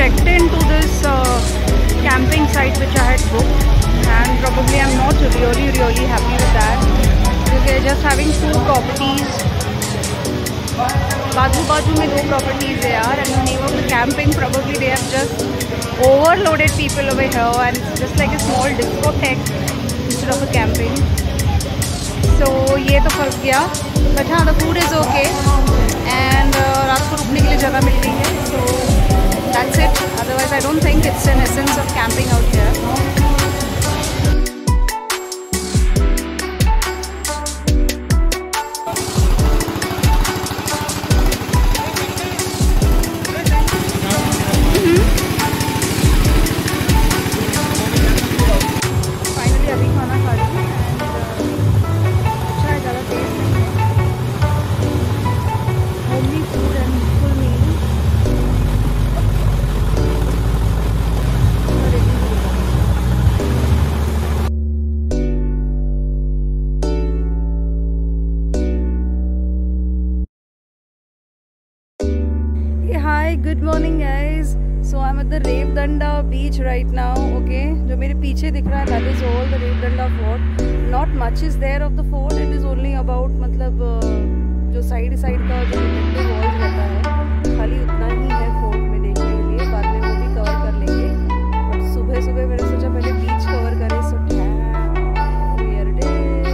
checked into this camping site which I had booked, and probably I'm not really happy with that because they're just having 2 properties. बाजू में 2 properties है यार, and the name of the camping probably they have just overloaded people over here, and it's just like a small discotheque instead of a camping. So ये तो फंस गया, but हाँ, the food is okay, and रात को रुकने के लिए जगह मिल रही है, so that's it. Otherwise I don't think it's an essence of camping out here. Good morning guys. So I'm at the Revdanda beach right now. Okay, जो मेरे पीछे दिख रहा है, that is all the Revdanda fort. Not much is there of the fort. It is only about मतलब जो side का जो protective walls रहता है, खाली उतना ही है फोर्ट में देखने के लिए. बाद में वो भी कवर कर लेंगे. बट सुबह मैंने सोचा पहले बीच कवर करें. So here it is.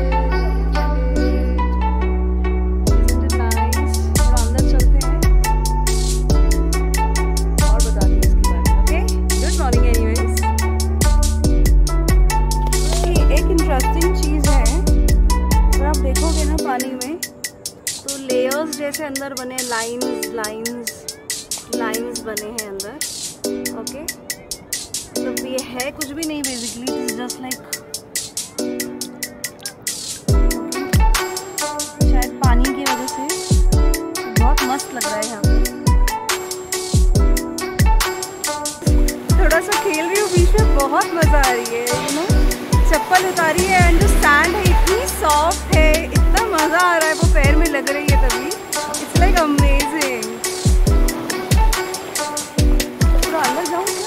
Isn't it nice? थोड़ा अंदर चलते हैं. इंटरेस्टिंग चीज़ है, अगर आप देखोगे ना पानी में तो लेयर्स जैसे अंदर बने, लाइंस बने हैं अंदर. ओके, मतलब ये है कुछ भी नहीं, basically it is just like, शायद पानी की वजह से बहुत मस्त लग रहा है यहाँ पे. थोड़ा सा खेल रही हूँ बीच में, बहुत मज़ा आ रही है. यू नो, चप्पल उतारी है एंड जो सैंड है इतनी सॉफ्ट है, इतना मज़ा आ रहा है, वो पैर में लग रही है तभी. It's like amazing. थोड़ा अंदर जाऊँ क्या?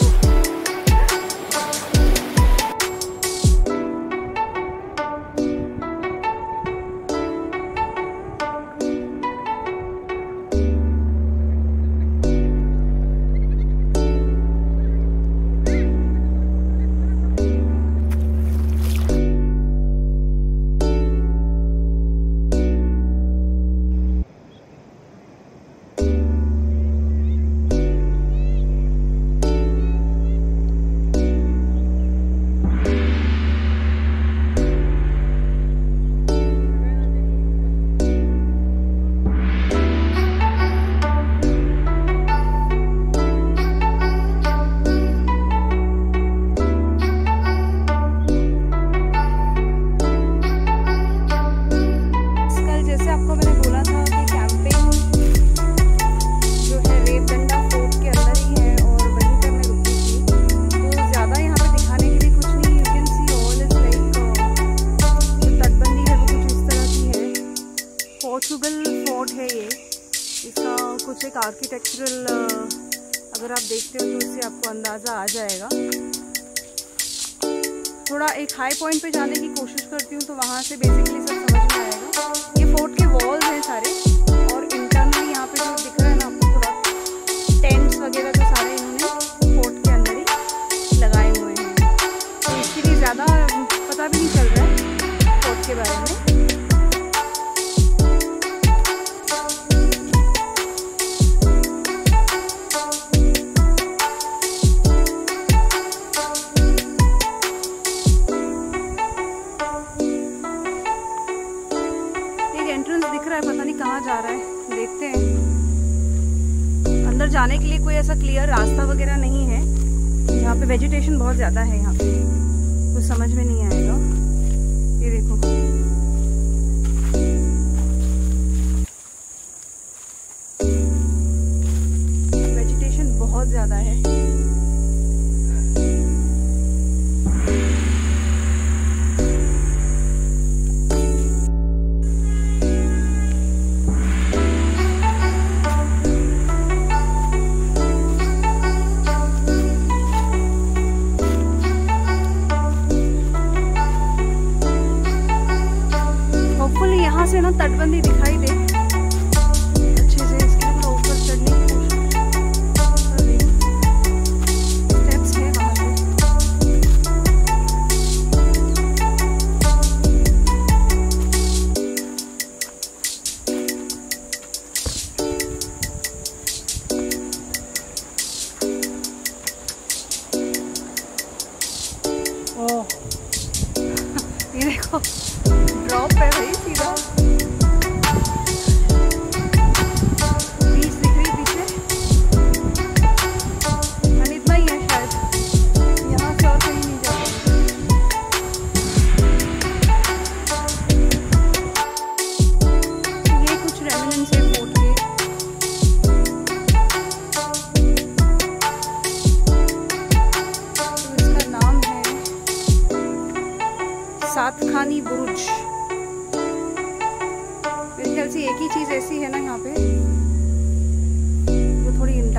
कुछ एक आर्किटेक्चरल अगर आप देखते हो तो उससे आपको अंदाज़ा आ जाएगा. थोड़ा एक हाई पॉइंट पे जाने की कोशिश करती हूँ तो वहाँ से बेसिकली सब समझ में आएगा. ये फोर्ट के वॉल्स हैं सारे, और इंटरनली यहाँ पे जो दिख रहा है ना आपको, थोड़ा टेंट्स वगैरह जो सारे इन्होंने फोर्ट के अंदर ही लगाए हुए हैं, तो इसके लिए ज़्यादा पता भी नहीं चल रहा है फोर्ट के बारे में. पता नहीं कहाँ जा रहा है, देखते हैं. अंदर जाने के लिए कोई ऐसा क्लियर रास्ता वगैरह नहीं है. यहाँ पे वेजिटेशन बहुत ज़्यादा है, यहाँ पे कुछ समझ में नहीं आएगा. ये देखो, वेजिटेशन बहुत ज़्यादा है.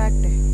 पैक्ड है।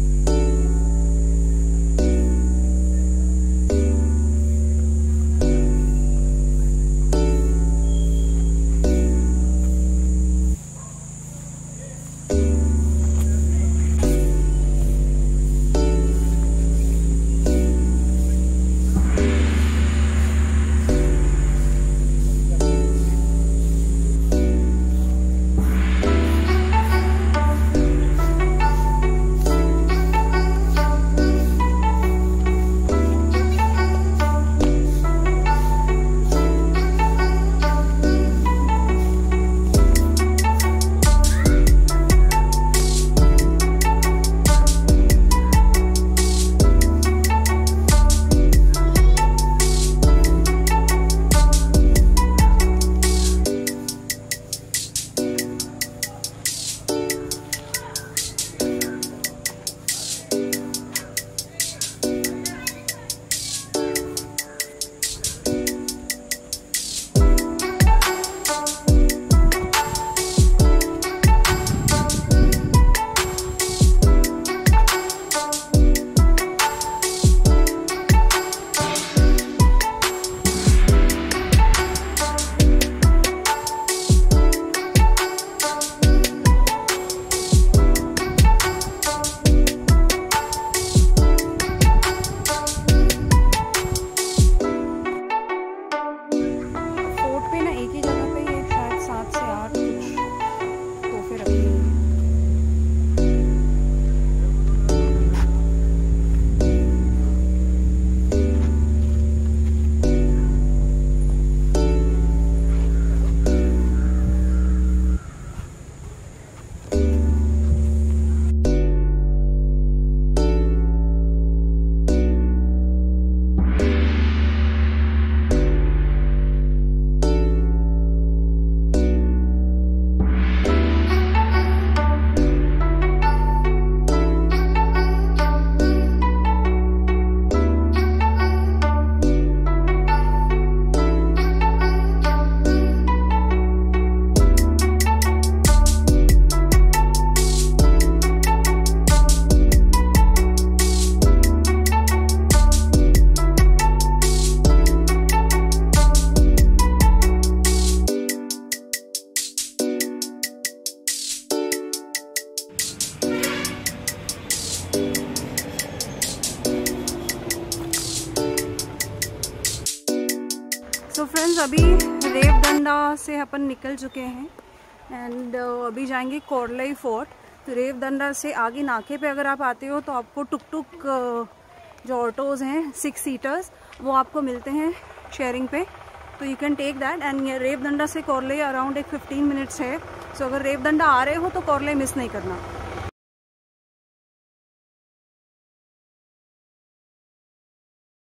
सो फ्रेंड्स, अभी रेवदंडा से अपन निकल चुके हैं एंड अभी जाएंगे कोरलई फोर्ट। तो रेवदंडा से आगे नाके पे अगर आप आते हो तो आपको टुक टुक जो ऑटोज़ हैं 6 सीटर्स वो आपको मिलते हैं शेयरिंग पे, तो you can take that. And Revdanda से कोरलई अराउंड एक 15 मिनट्स है। सो अगर रेवदंडा आ रहे हो तो कोरलई मिस नहीं करना।